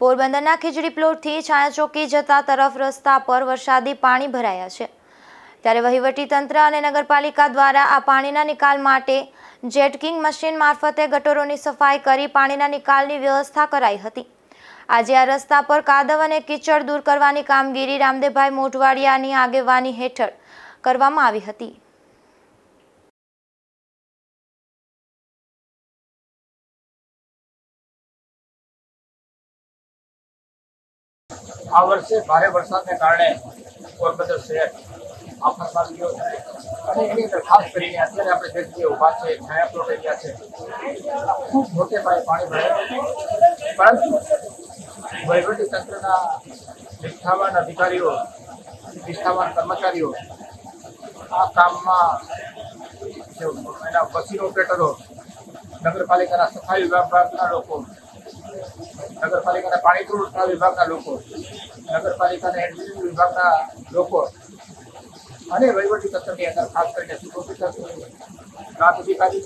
પોરબંદરના ખીજડી પ્લોટથી છાયાચોકી જતા તરફ રસ્તા પર વરસાદી પાણી ભરાયા છે। ત્યારે વહીવટી તંત્ર અને નગરપાલિકા દ્વારા આ પાણીના નિકાલ માટે જેટકિંગ મશીન મારફતે ગટરોની સફાઈ કરી પાણીના નિકાલની વ્યવસ્થા કરાઈ હતી। આજે આ રસ્તા પર કાદવ અને કીચડ દૂર કરવાની કામગીરી રામદેવભાઈ મોઢવાડિયાની આગેવાની હેઠળ કરવામાં આવી હતી। આ વર્ષે ભારે વરસાદને કારણે પોરબંદર શહેર આફતમાં ગયો છે અને એની અંદર ખાસ કરીને અત્યારે આપણે જે જગ્યાએ ઊભા છે છાયા પ્લોટ એરિયા છે ખૂબ મોટે પાયે પાણી ભરાયું, પરંતુ વહીવટી તંત્રના નિષ્ઠાવાન અધિકારીઓ, નિષ્ઠાવાન કર્મચારીઓ આ કામમાં એના મશીન ઓપરેટરો, નગરપાલિકાના સફાઈ વિભાગના લોકો, નગરપાલિકાના પાણી પુરવઠા વિભાગના લોકો, નગરપાલિકાના એન્જિનિયરિંગ વિભાગના લોકો અને વહીવટી તંત્રની અંદર ખાસ કરીને ચીફ ઓફિસર, પ્રાંત અધિકારી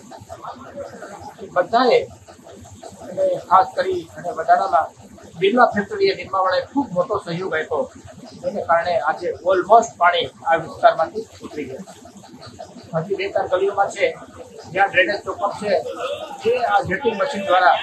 બધાએ અને ખાસ કરી અને વધારામાં બિરલા ફેક્ટરીએ નિર્માવાળાએ ખૂબ મોટો સહયોગ આપ્યો, જેને કારણે આજે ઓલમોસ્ટ પાણી આ વિસ્તારમાંથી ઉતરી ગયા। હજી 2-4 ગલીઓમાં છે જ્યાં ડ્રેનેજ ચોકઅપ છે જે આ જેટિંગ મશીન દ્વારા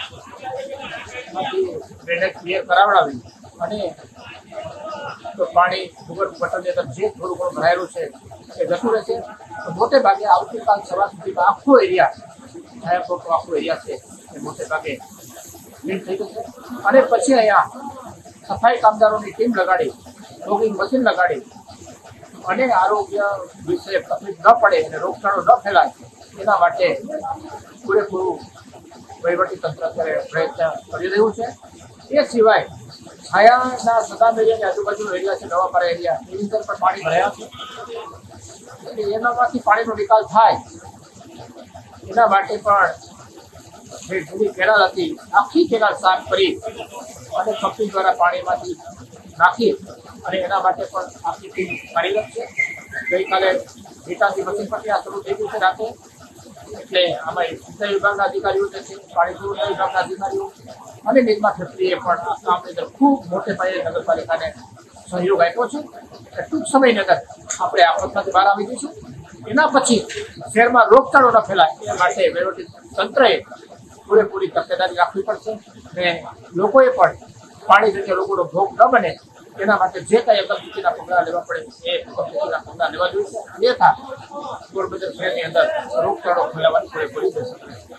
ડ્રેનેજ ક્લિયર કરાવડાવી અને તો પાણી ભૂગર્ભ ગટરની અંદર જે થોડું ઘણું ભરાયેલું છે એ જતું રહેશે। તો મોટે ભાગે આવતીકાલ સવાર સુધીમાં આખો એરિયા, છાયાપ્લોટનો આખો એરિયા છે એ મોટે ભાગે ક્લીન થઈ જશે અને પછી અહીંયા સફાઈ કામદારોની ટીમ લગાડી, ફોગિંગ મશીન લગાડી અને આરોગ્ય વિશે તકલીફ ન પડે અને રોગચાળો ન ફેલાય એના માટે પૂરેપૂરું વહીવટી તંત્ર અત્યારે પ્રયત્ન કરી રહ્યું છે। એ સિવાય છાયાના સદામ એરિયાની આજુબાજુનો એરિયા છે, નવાપરા એરિયા, એની અંદર પણ પાણી ભરાયા છે એટલે એનામાંથી પાણીનો નિકાલ થાય એના માટે પણ જે જૂની કેનાલ હતી આખી કેનાલ સાફ કરી અને કંપની દ્વારા પાણીમાંથી નાખી અને એના માટે પણ આખી ટીમ કાર્યરત છે। ગઈકાલે ગીતાજી મશીન પર ત્યાં શરૂ થઈ ગયું છે રાતે, એટલે આમાં સિંચાઈ વિભાગના અધિકારીઓ જે છે, પાણી પુરવઠા વિભાગના અધિકારીઓ અને નિર્મા ફેક્ટરીએ પણ આ કામની અંદર ખૂબ મોટે પાયે નગરપાલિકાને સહયોગ આપ્યો છે। ટૂંક સમયની અંદર આપણે આફતમાંથી બહાર આવી જઈશું। એના પછી શહેરમાં રોગચાળો ન ફેલાય એ માટે વહીવટી તંત્રએ પૂરેપૂરી તકેદારી રાખવી પડશે અને લોકોએ પણ પાણી જન્ય રોગોનો ભોગ ન બને એના માટે જે કાંઈ અગમચેતીના પગલાં લેવા પડે એ અગમચેતીના પગલાં લેવા જોઈએ, અન્યથા પોરબંદર શહેરની અંદર રોગચાળો ફેલાવાની પૂરેપૂરી જશે।